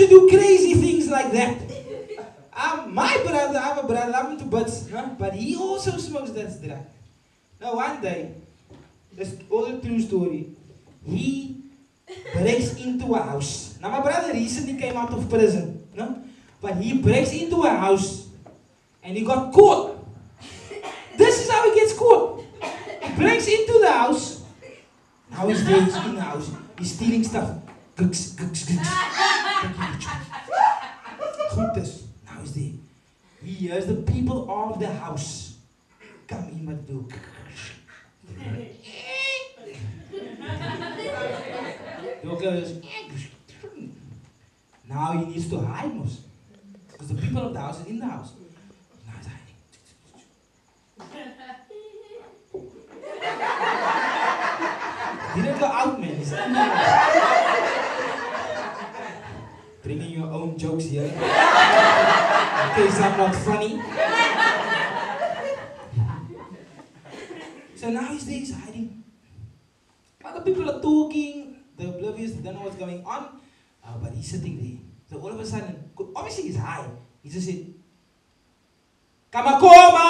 to do crazy things like that. My brother, I have a brother, love him to bits, huh? But he also smokes that drug. Now one day, this all a true story, he breaks into a house. Now my brother recently came out of prison, no? But he breaks into a house and he got caught. This is how he gets caught. He breaks into the house. Now he's there, he's in the house. He's stealing stuff. Gooks, gooks, gooks. Goodness. Now he's there. He hears the people of the house come in with the door. Door goes. Now he needs to hide most. Because the people of the house are in the house. Now he's hiding. He didn't go out, man. He's in the house. Bringing your own jokes here. In case I'm not funny. So now he's there, he's hiding. Other people are talking, they're oblivious, they don't know what's going on. But he's sitting there. So all of a sudden, obviously he's high. He just said, Kamakoma!